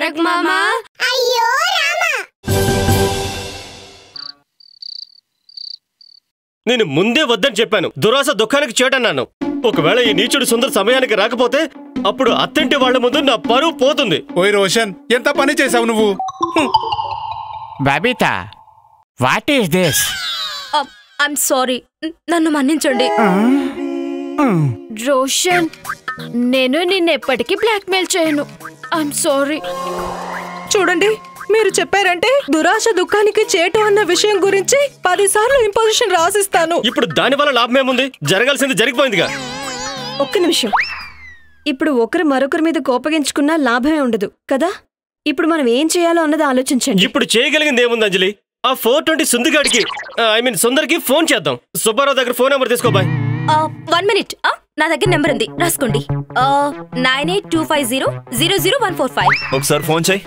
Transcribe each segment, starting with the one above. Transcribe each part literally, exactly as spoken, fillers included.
తారక్ మామా అయ్యో రామా నేను ముందే వద్దని చెప్పాను. దురాశ దుఃఖానికి చేటన్నాను. ఒకవేళ ఈ నీచుడు సుందర్ సమయానికి రాకపోతే అప్పుడు అత్తంటి వాళ్ళ ముందు నా పరువు పోతుంది. ఓయ్ రోషన్, ఎంత పని చేసావు నువ్వు? Babita, what is this? I'm sorry, నన్ను మన్నించండి. రోషన్, నేను నిన్ను ఎప్పటికీ బ్లాక్మెయిల్ చేయను. I'm sorry. చూడండి, మీరు చెప్పారంటే దురాశ దుఃఖానికి చేటు అన్న విషయం గురించి పదిసార్లు ఇంపోజిషన్ రాసిస్తాను. ఇప్పుడు దాని వల్ల లాభమేముంది? జరగాల్సింది జరిగిపోయిందిగా. ఒక్క నిమిషం. ఇప్పుడు ఒకరు మరొకరి మీద కోపగించుకున్నా లాభమే ఉండదు కదా. ఇప్పుడు మనం ఏం చేయాలో అన్నది ఆలోచించండి. ఇప్పుడు చేయగలిగింది ఏముంది అంజలి? ఆ ఫోర్ ట్వంటీ సుందిగాడికి ఐ మీన్ సుందర్కి ఫోన్ చేద్దాం. సుబ్బారావు దగ్గర ఫోన్ నెంబర్ తీసుకో. బాయ్. వన్ మినిట్, నా దగ్గర నెంబర్ ఉంది, రాసుకోండి. Nine eight two five zero zero zero one four five. ఒకసారి ఫోన్ చేయి.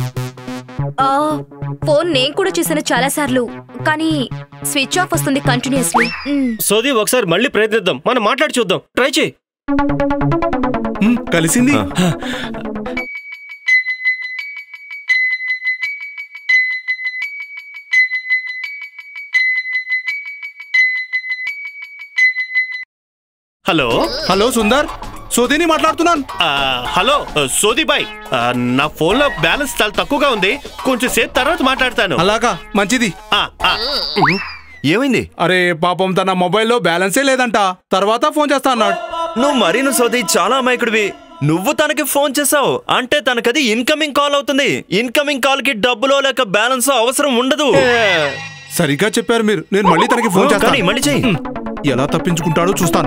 ఫోన్ నేను కూడా చేశాను చాలా సార్లు, కానీ స్విచ్ ఆఫ్ వస్తుంది కంటిన్యూస్లీ. సోది, ఒకసారి మళ్ళీ ప్రయత్నిద్దాం. మనం మాట్లాడి చూద్దాం. ట్రై చేయి. కలిసింది. హలో హలో సుందర్, సోదీని మాట్లాడుతున్నాను. హలో సోది బాయ్, నా ఫోన్ లో బ్యాలెన్స్ చాలా తక్కువగా ఉంది. కొంచెం సేపు తర్వాత మాట్లాడతాను. అలాగా, మంచిది. ఏమైంది? అరే పాపం, తన మొబైల్లో బ్యాలెన్సే లేదంట. తర్వాత ఫోన్ చేస్తా అన్నాడు. నువ్వు మరీను సోది, చాలా అమాయకుడివి. నువ్వు తనకి ఫోన్ చేసావు అంటే తనకది ఇన్కమింగ్ కాల్ అవుతుంది. ఇన్కమింగ్ కాల్ కి డబ్బులో లేక బ్యాలెన్స్ అవసరం ఉండదు. సరిగ్గా చెప్పారు మీరు. నేను మళ్ళీ తనకి ఫోన్ చేస్తాను. మళ్ళీ చెయ్యి. ఎలా తప్పించుకుంటాడో చూస్తాను.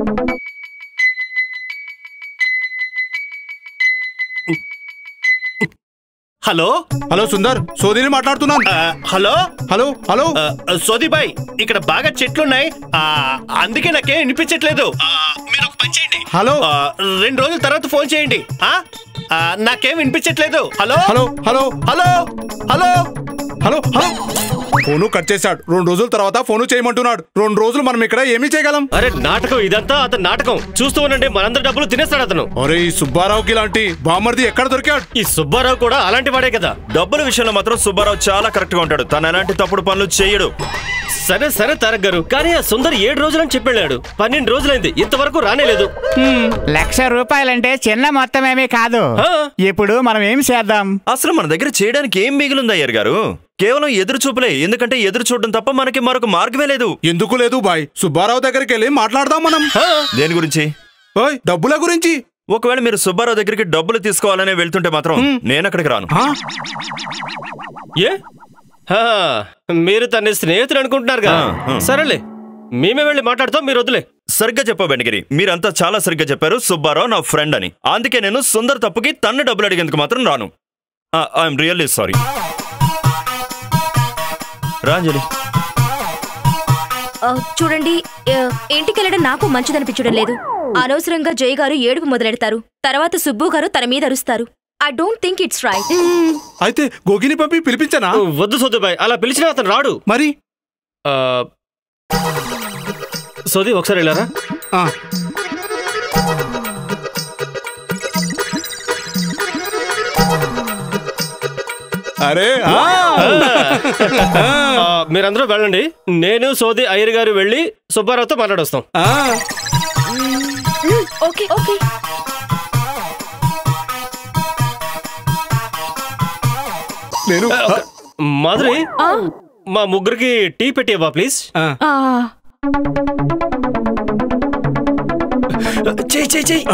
హలో హలో సుందర్, సోదీని మాట్లాడుతున్నాను. హలో హలో హలో సోది బాయ్, ఇక్కడ బాగా చెట్లున్నాయి, అందుకే నాకేం వినిపించట్లేదు. మీరు ఒక పని చేయండి. హలో, రెండు రోజుల తర్వాత ఫోన్ చేయండి. నాకేం వినిపించట్లేదు. Hello hello hello hello hello hello hello phone cut చేశాడు. రెండు రోజుల తర్వాత ఫోను చేయమంటున్నాడు. రెండు రోజులు మనం ఇక్కడ ఏమీ చేయగలం? అరే నాటకం ఇదంతా. అతను నాటకం చూస్తూ ఉండండి. మనందరి డబ్బులు తినేస్తాడు అతను. అరే ఈ సుబ్బారావుకి ఇలాంటి బామర్ది ఎక్కడ దొరికాడు? ఈ సుబ్బారావు కూడా అలాంటి వాడే కదా. డబ్బుల విషయంలో మాత్రం సుబ్బారావు చాలా కరెక్ట్ గా ఉంటాడు. తను ఎలాంటి తప్పుడు పనులు చేయడు. సరే సరే తారక్ గారు, కానీ ఆ సుందర్ ఏడు రోజులని చెప్పాడు. పన్నెండు రోజులైంది, ఇంతవరకు రానేలేదు. లక్ష రూపాయలంటే చిన్న మొత్తమేమీ కాదు. ఇప్పుడు మనం ఏం చేద్దాం? అసలు మన దగ్గర చేయడానికి ఏం మిగిలింది అయ్యర్ గారు? కేవలం ఎదురు చూపులే. ఎందుకంటే ఎదురు చూడడం తప్ప మనకి మరొక మార్గమే లేదు. ఎందుకు లేదు బాయ్? సుబ్బారావు దగ్గరికి వెళ్ళి మాట్లాడదాం మనం. దేని గురించి? ఓయ్, డబ్బుల గురించి. ఒకవేళ మీరు సుబ్బారావు దగ్గరికి డబ్బులు తీసుకోవాలనే వెళ్తుంటే మాత్రం నేను అక్కడికి రాను. ఏ మీరు తన స్నేహితులు అనుకుంటున్నారుగా? సరేలే, మేమే వెళ్ళి మాట్లాడతాం, మీరు వద్దులే. సరిగ్గా చెప్పా బెండగిరి, మీరంతా చాలా సరిగ్గా చెప్పారు. సుబ్బారావు నా ఫ్రెండ్ అని. అందుకే నేను సుందర్ తప్పుకి తన్ను డబ్బులు అడిగేందుకు మాత్రం రాను. I'm really sorry. రాంజలి, చూడండి, ఇంటికి వెళ్ళడం నాకు మంచిదనిపించడం లేదు. అనవసరంగా జయ్ గారు ఏడుపు మొదలెడతారు. తర్వాత సుబ్బు గారు తన మీద అరుస్తారు. I don't think it's right. అయితే గోగిని పంపి పిలిపించనా? వద్దు సోదుబాయ్, అలా పిలిచినా అతను రాడు. మరి సోది ఒకసారి వెళ్ళారా? అరే మీరందరూ వెళ్ళండి. నేను సోది అయ్యర్ గారు వెళ్ళి సుబ్బారావుతో మాట్లాడొస్తాం. Okay okay. నేను మాధురి, మా ముగ్గురికి టీ పెట్టివా ప్లీజ్? చెయ్యి చెయ్యి చెయ్యి.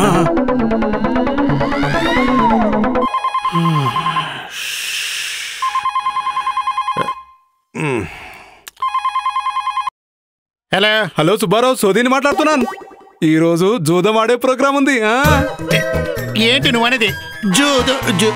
హలో హలో సుబ్బారావు, సోదీని మాట్లాడుతున్నాను. ఈ రోజు జూదం ఆడే ప్రోగ్రామ్ ఉంది. ఏంటి నువ్వు అనేది? Zoo zoo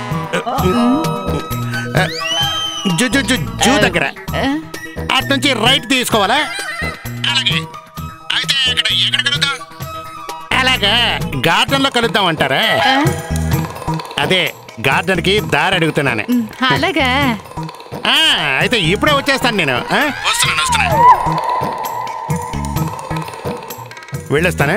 zoo zoo zoo zoo దగ్గర అటు నుంచి రైట్ తీసుకోవాలా? అలాగే, అయితే ఇక్కడ ఎక్కడ కలుద్దాం? అలాగా, గార్డెన్ లో కలుద్దాం అంటారా? అదే గార్డెన్ కి దారి అడుగుతున్నాను. అలాగా, అయితే ఇప్పుడే వచ్చేస్తాను నేను. వస్తున్నాను వస్తున్నాను వెళ్ళొస్తానే.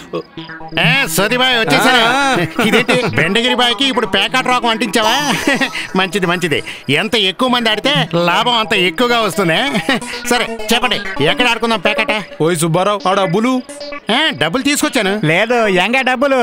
సోదిబాయ్ వచ్చేసారా? ఇదేంటి బెండగిరి బాయ్కి ఇప్పుడు పేకాట రోగం అంటించావా? మంచిది మంచిది. ఎంత ఎక్కువ మంది ఆడితే లాభం అంత ఎక్కువగా వస్తుంది. సరే చెప్పండి, ఎక్కడ ఆడుకుందాం పేకాట? ఓయ్ సుబ్బారావు, ఆ డబ్బులు డబ్బులు తీసుకొచ్చాను. లేదు ఎంగా డబ్బులు.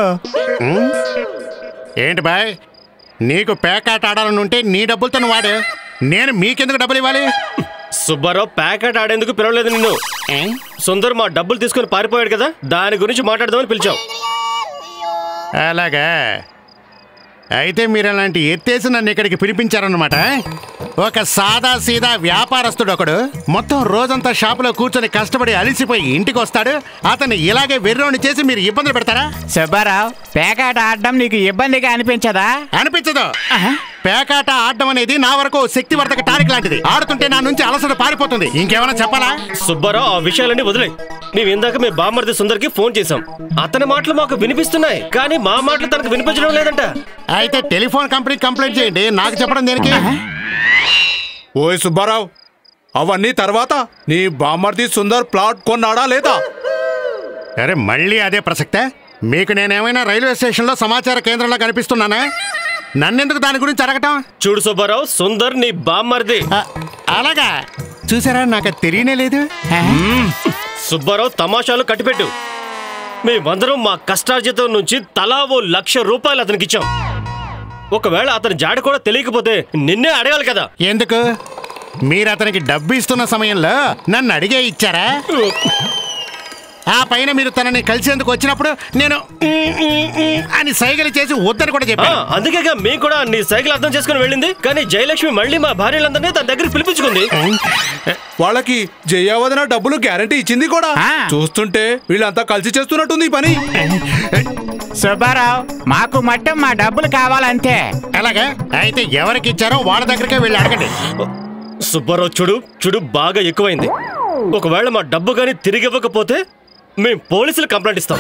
ఏంటి బాయ్, నీకు పేకాట ఆడాలని ఉంటే నీ డబ్బులతో నువ్వు వాడు, నేను మీకెందుకు డబ్బులు ఇవ్వాలి? సుబ్బారావు ప్యాకెట్ ఆడేందుకు పిలవలేదు నిన్ను. సుందర్ మా డబ్బులు తీసుకుని పారిపోయాడు కదా, దాని గురించి మాట్లాడదామని పిలిచావు. అలాగా, అయితే మీరు అలాంటి ఎత్తేసి నన్ను ఇక్కడికి పిలిపించారన్నమాట. ఒక సాదా సీదా వ్యాపారస్తుడు ఒకడు మొత్తం రోజంతా షాపులో కూర్చొని కష్టపడి అలిసిపోయి ఇంటికి వస్తాడు. అతన్ని ఇలాగే వెర్రోని చేసి మీరు ఇబ్బందులు పెడతారా? సుబ్బారావు, పేకాట ఆడడం నీకు ఇబ్బందిగా అనిపించదా? అనిపించదు. పేకాట ఆడడం అనేది నా వరకు శక్తివర్ధక టానిక్ లాంటిది. ఆడుతుంటే నా నుంచి అలసట పారిపోతుంది. ఇంకేమైనా చెప్పాలా? సుబ్బారావు, ఆ విషయాలన్నీ వదిలే. మేము ఇందాక మీ బామ్మర్ది సుందర్కి ఫోన్ చేశాం. అతని మాటలు మాకు వినిపిస్తున్నాయి, కానీ మా మాటలు తనకు వినిపించడం లేదంట. అయితే టెలిఫోన్ కంపెనీ కంప్లైంట్ చేయండి, నాకు చెప్పడం దేనికి? ఓయ్ సుబ్బారావు, అవన్నీ తర్వాత. నీ బామ్మర్ది సుందర్ ప్లాట్ కొన్నాడా లేదా? అరే మళ్ళీ అదే ప్రసక్తే? మీకు నేనేమైనా రైల్వే స్టేషన్లో సమాచార కేంద్రంలో కనిపిస్తున్నానా? నన్నెందుకు దాని గురించి అడగటం? చూడు సుబ్బారావు, సుందర్ నీ బామ్మర్ది. అలాగా, చూసారా, నాకు తెలియనే లేదు. సుబ్బారావు, తమాషాలు కట్టిపెట్టు. మేమందరం మా కష్టార్జితం నుంచి తలా ఓ లక్ష రూపాయలు అతనికి ఇచ్చాం. ఒకవేళ అతని జాడ కూడా తెలియకపోతే నిన్నే అడగాలి కదా. ఎందుకు? మీరు అతనికి డబ్బు ఇస్తున్న సమయంలో నన్ను అడిగే ఇచ్చారా? ఆ పైన మీరు తనని కలిసేందుకు వచ్చినప్పుడు నేను అని సైగలు చేసి వద్దని కూడా చెప్పాను. అందుకేగా మేము కూడా నీ సైకిల్ అర్థం చేసుకుని వెళ్ళింది. కానీ జయలక్ష్మి మళ్ళీ మా భార్యలందరినీ తన దగ్గర పిలిపించుకుంది. వాళ్ళకి జయవదన డబ్బులు గ్యారంటీ ఇచ్చింది కూడా. చూస్తుంటే వీళ్ళంతా కలిసి చేస్తున్నట్టుంది ఈ పని. సుబ్బారావు, మాకు మట్టం మా డబ్బులు కావాలంతే. అలాగా, అయితే ఎవరికి ఇచ్చారో వాళ్ళ దగ్గరకే వెళ్ళి అడగండి. సుబ్బారావు, చూడు చూడు బాగా ఎక్కువైంది. ఒకవేళ మా డబ్బు కానీ తిరిగి ఇవ్వకపోతే మేము పోలీసులు కంప్లైంట్ ఇస్తాం.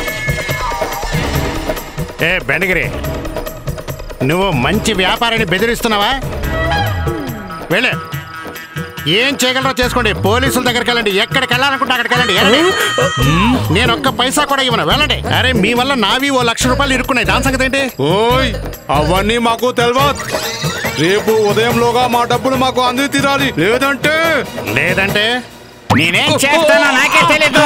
ఏ బెండగిరి, నువ్వు మంచి వ్యాపారాన్ని బెదిరిస్తున్నావా? వెళ్ళు, ఏం చేయగలరో చేసుకోండి. పోలీసుల దగ్గరికి వెళ్ళండి. ఎక్కడికి వెళ్ళాలనుకుంటే అక్కడికి వెళ్ళండి. నేను ఒక్క పైసా కూడా ఇవ్వను, వెళ్ళండి. అరే మీ వల్ల నావి ఓ లక్ష రూపాయలు ఇరుక్కున్నాయి. దాని సంగతి ఏంటి? ఓయ్, అవన్నీ మాకు తెలియదు. రేపు ఉదయంలోగా మా డబ్బులు మాకు అంది తీరాలి. లేదంటే లేదంటే నేనేం చేస్తానో నాకే తెలీదు.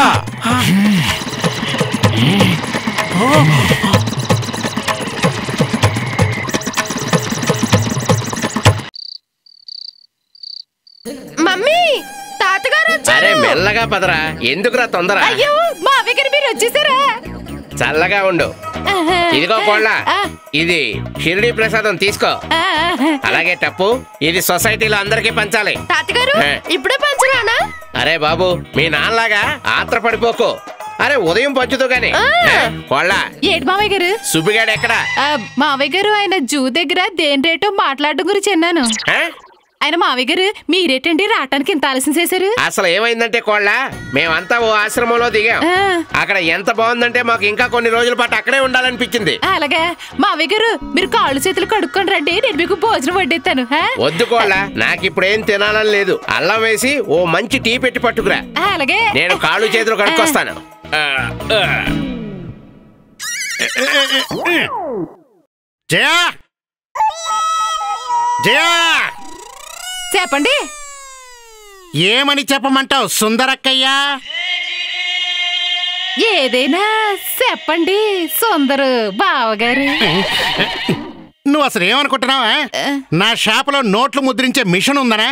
మమ్మీ, తాతగారు వచ్చారు. అరే మెల్లగా పదరా, ఎందుకురా తొందర? అయ్యో, మా దగ్గర మీరు వచ్చేసారా? చల్లగా ఉండు. ఇదిగో కోళ్ళ, ఇది షిరిడి ప్రసాదం తీసుకో. అలాగే టప్పు, ఇది సొసైటీలో అందరికీ పంచాలి. తాతగారు, ఇప్పుడే పంచరానా? అరే బాబు, మీ నాన్నలాగా ఆత్ర పడిపోకు. అరే ఉదయం పంచుతూ గాని. కోళ్ళ, ఏడు మావయ్య గారు, సుబ్బిగాడు ఎక్కడా? మావయ్య గారు ఆయన జూ దగ్గర దేని రేటో మాట్లాడడం గురించి అన్నాను. ఆయన మావయ్య గారు మీరేటండి రావటానికి ఇంత ఆలస్యం చేశారు? అసలు ఏమైందంటే కోళ్ళ, మేమంతా ఓ ఆశ్రమంలో దిగాం. అక్కడ ఎంత బాగుందంటే మాకు ఇంకా కొన్ని రోజుల పాటు అక్కడే ఉండాలనిపించింది. అలాగే మావయ్య గారు, మీరు కాళ్ళు చేతులు కడుక్కొని రండి, నేను మీకు భోజనం వడ్డిస్తాను. వద్దు కోళ్ళ, నాకు ఇప్పుడు ఏం తినాలని లేదు. అల్లం వేసి ఓ మంచి టీ పెట్టి పట్టుకురా. అలాగే, నేను కాళ్ళు చేతులు కడుక్కొస్తాను. జయా, జయా, చెప్పండి. ఏమని చెప్పమంటావు సుందరక్కయ్యా? ఏదైనా చెప్పండి సుందరు బావగారు. నువ్వు అసలు ఏమనుకుంటున్నావా? నా షాపులో నోట్లు ముద్రించే మిషన్ ఉందనా?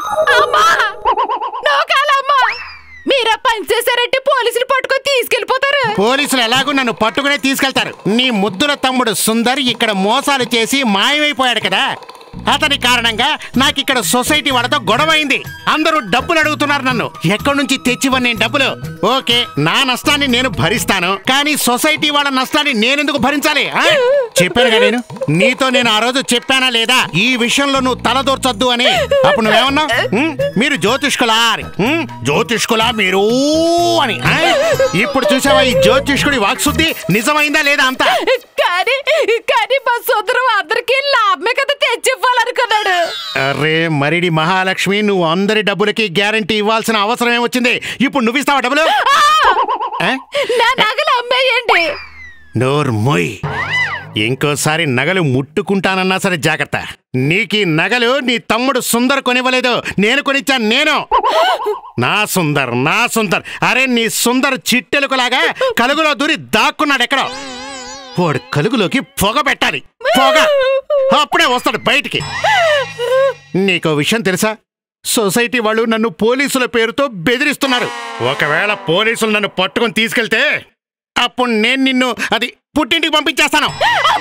మీరా పని చేశారంటే పోలీసులు పట్టుకొని తీసుకెళ్లిపోతారు. పోలీసులు ఎలాగో నన్ను పట్టుకునే తీసుకెళ్తారు. నీ ముద్దుల తమ్ముడు సుందర్ ఇక్కడ మోసాలు చేసి మాయమైపోయాడు కదా, అతని కారణంగా నాకు ఇక్కడ సొసైటీ వాళ్ళతో గొడవ అయింది. అందరూ డబ్బులు అడుగుతున్నారు నన్ను. ఎక్కడి నుంచి తెచ్చివన్నీ డబ్బులు? ఓకే, నా నష్టాన్ని నేను భరిస్తాను, కానీ సొసైటీ వాళ్ళ నష్టాన్ని నేనెందుకు భరించాలి? చెప్పానుగా నేను నీతో, నేను ఆ రోజు చెప్పానా లేదా ఈ విషయంలో నువ్వు తలదూర్చొద్దు అని? అప్పుడు నువ్వేమన్నా, మీరు జ్యోతిష్కులా జ్యోతిష్కులా మీరు అని. ఇప్పుడు చూసావా ఈ జ్యోతిష్కుడి వాక్శుద్ధి నిజమైందా లేదా అంతా? కానీ కానీ మా సోదరు అందరికి లాభమే కదా తెచ్చివ్వాలనుకున్నాడు. అరే మరిడి మహాలక్ష్మి, నువ్వు అందరి డబ్బులకి గ్యారంటీ ఇవ్వాల్సిన అవసరం ఏమొచ్చింది? ఇప్పుడు నువ్వు ఇస్తావా డబ్బులు? నా నగలు అమ్మేయండి. నోరు మొయ్. ఇంకోసారి నగలు ముట్టుకుంటానన్నా సరే జాగ్రత్త. నీకీ నగలు నీ తమ్ముడు సుందర్ కొనివ్వలేదు, నేను కొనిచ్చాను. నేను నా సుందర్ నా సుందర్. అరే నీ సుందర్ చిట్టెలుకలాగా కలుగులో దూరి దాక్కున్నాడు ఎక్కడో. వాడు కలుగులోకి పొగ పెట్టాలి, పొగ. అప్పుడే వస్తాడు బయటికి. నీకో విషయం తెలుసా? సొసైటీ వాళ్ళు నన్ను పోలీసుల పేరుతో బెదిరిస్తున్నారు. ఒకవేళ పోలీసులు నన్ను పట్టుకొని తీసుకెళ్తే అప్పుడు నేను నిన్ను అది పుట్టింటికి పంపించేస్తాను.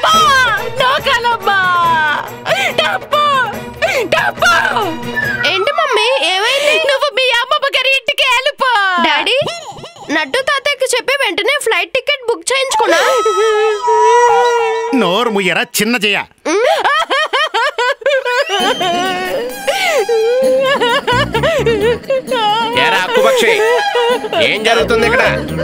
ఏంటి మమ్మీ ఏమైంది? నువ్వు మీ అమ్మమ్మ గారి ఇంటికి వెళ్ళిపో. డాడీ నడ్డు తాతయ్యకి చెప్పి వెంటనే ఫ్లైట్ టికెట్ బుక్ చేయించుకున్నా. నోరు ముయ్యరా చిన్న చెయ్య. ఏరా అక్కుపక్షి, ఏం జరుగుతుంది ఇక్కడ?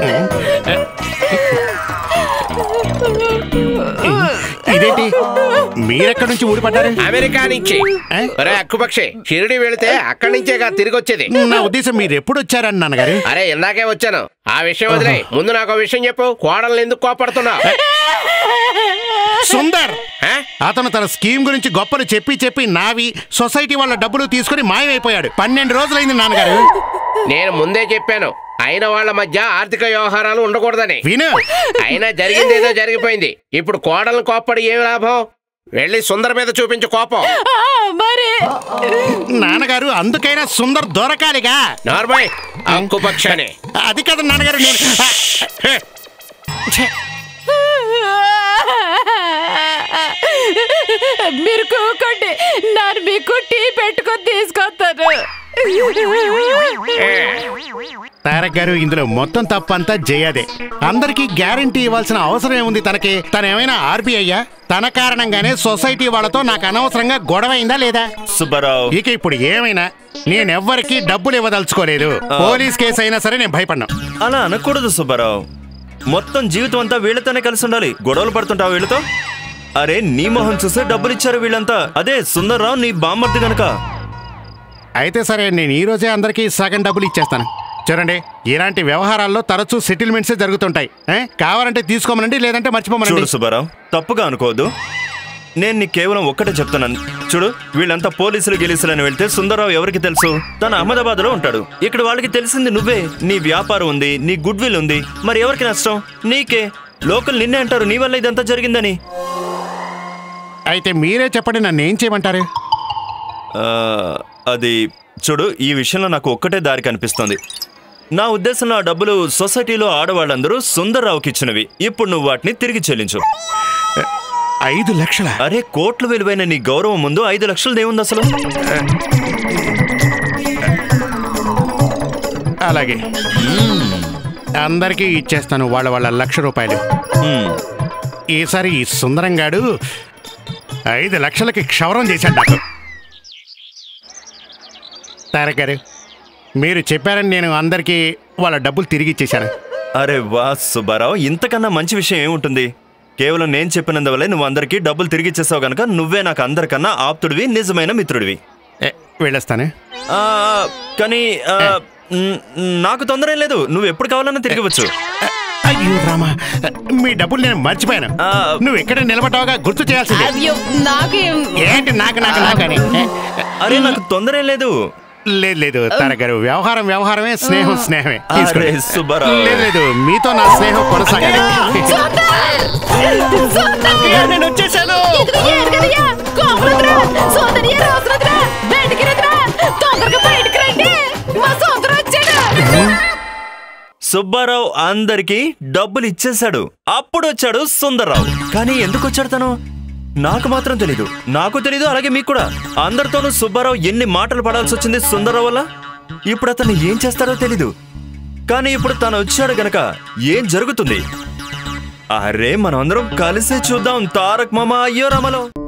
ఇదేంటి మీరెక్కడి నుంచి ఊడిపడ్డారు? అమెరికా నుంచి. అరే అక్కుపక్షి, షిరిడి వెళితే అక్కడి నుంచేగా తిరిగి వచ్చేది. నా ఉద్దేశం మీరు ఎప్పుడు వచ్చారని నాన్నగారు. అరే ఇందాకే వచ్చాను. ఆ విషయం వదిలే, ముందు నాకు విషయం చెప్పు. కోడల్ని ఎందుకు కోపడుతున్నావు? సుందర్ అతను తన స్కీమ్ గురించి గొప్పలు చెప్పి చెప్పి నావి సొసైటీ వాళ్ళ డబ్బులు తీసుకుని మాయమైపోయాడు. పన్నెండు రోజులైంది నాన్నగారు. నేను ముందే చెప్పాను అయిన వాళ్ళ మధ్య ఆర్థిక వ్యవహారాలు ఉండకూడదని. విను, అయినా జరిగింది ఏదో జరిగిపోయింది. ఇప్పుడు కోడల్ని కోప్పడి ఏం లాభం? వెళ్ళి సుందర్ మీద చూపించు కోపం. మరి నాన్నగారు అందుకైనా సుందర్ దొరకాలిగా. నార్మల్ అక్కుపక్షని. అది కదా నాన్నగారు. నేను మీరు కూకోండి, నేను మీకు టీ పెట్టుకొని తీసుకొస్తాను. తారక్ గారు ఇందులో మొత్తం తప్పంతా జయాదే. అందరికీ గ్యారంటీ ఇవ్వాల్సిన అవసరం ఏముంది తనకి? తనేమైనా ఆర్బీఐయా? తన కారణంగానే సొసైటీ వాళ్ళతో నాకు అనవసరంగా గొడవ అయిందా లేదా? సుబ్బారావు, ఇక ఇప్పుడు ఏమైనా నేనెవ్వరికి డబ్బులు ఇవ్వదలుచుకోలేదు. పోలీస్ కేసు అయినా సరే నేను భయపడ్డా. అలా అనకూడదు సుబ్బారావు. మొత్తం జీవితం అంతా వీళ్ళతోనే కలిసి ఉండాలి. గొడవలు పడుతుంటావు వీళ్ళతో? అరే నీ మొహం చూసే డబ్బులు ఇచ్చారు వీళ్ళంతా. అదే సుందర్రావు నీ బామ్మర్ది గనక. అయితే సరే, నేను ఈ రోజే అందరికీ సగం డబ్బులు ఇచ్చేస్తాను. చూడండి, ఇలాంటి వ్యవహారాల్లో తరచూ సెటిల్మెంట్సే జరుగుతుంటాయి. కావాలంటే తీసుకోమనండి, లేదంటే మర్చిపోమనండి. చూడు సుబ్బారావు, తప్పుగా అనుకోవద్దు. నేను నీకు కేవలం ఒక్కటే చెప్తున్నాను. చూడు, వీళ్ళంతా పోలీసులు గెలిసులని వెళ్తే సుందర్రావు ఎవరికి తెలుసు? తను అహ్మదాబాద్ లో ఉంటాడు. ఇక్కడ వాళ్ళకి తెలిసింది నువ్వే. నీ వ్యాపారం ఉంది, నీ గుడ్ విల్ ఉంది. మరి ఎవరికి నష్టం? నీకే. లోకల్ నిన్నే అంటారు నీ వల్ల ఇదంతా జరిగిందని. అయితే మీరే చెప్పండి, నన్ను ఏం చేయమంటారు? అది చూడు, ఈ విషయంలో నాకు ఒక్కటే దారి కనిపిస్తుంది. నా ఉద్దేశంలో ఆ డబ్బులు సొసైటీలో ఆడవాళ్ళందరూ సుందర్రావుకి ఇచ్చినవి. ఇప్పుడు నువ్వు వాటిని తిరిగి చెల్లించు. ఐదు లక్షల? అరే కోట్ల విలువైన నీ గౌరవం ముందు ఐదు లక్షలు దేవుంది అసలు. అలాగే అందరికీ ఇచ్చేస్తాను వాళ్ళ వాళ్ళ లక్ష రూపాయలు. ఈసారి ఈ సుందరంగాడు ఐదు లక్షలకి క్షవరం చేశాడు నాకు. తారక్ గారు, మీరు చెప్పారని నేను అందరికీ వాళ్ళ డబ్బులు తిరిగి ఇచ్చేశాను. అరే వా సుబ్బారావు, ఇంతకన్నా మంచి విషయం ఏముంటుంది? కేవలం నేను చెప్పినందువల్లే నువ్వు అందరికీ డబ్బులు తిరిగి ఇచ్చేసావు కనుక నువ్వే నాకు అందరికన్నా ఆప్తుడివి, నిజమైన మిత్రుడివి. వెళ్ళొస్తాను. కానీ నాకు తొందర ఏం లేదు. నువ్వు ఎప్పుడు కావాలన్నా తిరిగివచ్చు. అయ్యో రామా, మీ డబ్బులు నేను మర్చిపోయాను. నువ్వు ఎక్కడ నిలబడ్డావుగా గుర్తు చేయాల్సింది. ఏంటి నాకు నాకు నాకని? అరే నాకు తొందర ఏం లేదు. లేదు లేదు తారక్ గారు, వ్యవహారం వ్యవహారమే, స్నేహం స్నేహమే. లేదు లేదు, మీతో నా స్నేహం కొనసాగాలి. నేను వచ్చేసాను. సుబ్బారావు అందరికి డబ్బులు ఇచ్చేశాడు. అప్పుడు వచ్చాడు సుందర్రావు. కానీ ఎందుకు వచ్చాడు తను? నాకు మాత్రం తెలీదు. నాకు తెలీదు, అలాగే మీకు కూడా. అందరితోనూ సుబ్బారావు ఎన్ని మాటలు పడాల్సి వచ్చింది సుందర్రావు వల్ల. ఇప్పుడు అతను ఏం చేస్తాడో తెలీదు. కానీ ఇప్పుడు తను వచ్చాడు గనక ఏం జరుగుతుంది? అరే మనం అందరం కలిసే చూద్దాం. తారక్ మామ అయ్యో రామలో.